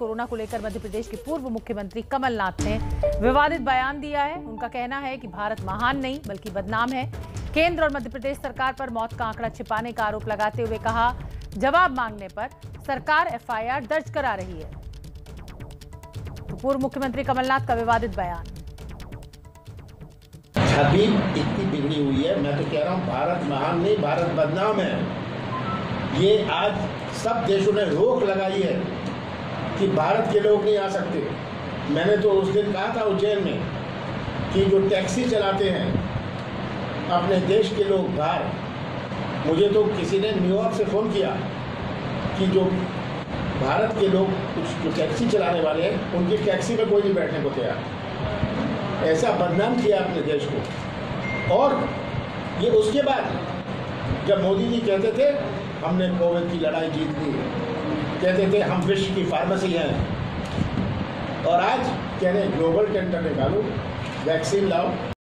Corona को लेकर मध्य प्रदेश के पूर्व मुख्यमंत्री कमलनाथ ने विवादित बयान दिया है। उनका कहना है कि भारत महान नहीं बल्कि बदनाम है। केंद्र और मध्य प्रदेश सरकार पर मौत का आंकड़ा छिपाने का आरोप लगाते हुए कहा, जवाब मांगने पर सरकार एफआईआर दर्ज करा रही है। तो पूर्व मुख्यमंत्री कमलनाथ का विवादित बयान। छवि इतनी बिगड़ी हुई है, मैं तो कह रहा हूँ भारत महान नहीं भारत बदनाम है। ये आज सब देशों ने रोक लगाई है कि भारत के लोग नहीं आ सकते। मैंने तो उस दिन कहा था उज्जैन में कि जो टैक्सी चलाते हैं अपने देश के लोग बाहर, मुझे तो किसी ने न्यूयॉर्क से फ़ोन किया कि जो भारत के लोग कुछ जो टैक्सी चलाने वाले हैं उनकी टैक्सी में कोई नहीं बैठने को तैयार। ऐसा बदनाम किया अपने देश को। और ये उसके बाद जब मोदी जी कहते थे हमने कोविड की लड़ाई जीत ली, कहते थे हम विश्व की फार्मेसी हैं, और आज कह रहे ग्लोबल टेंडर निकालो, वैक्सीन लाओ।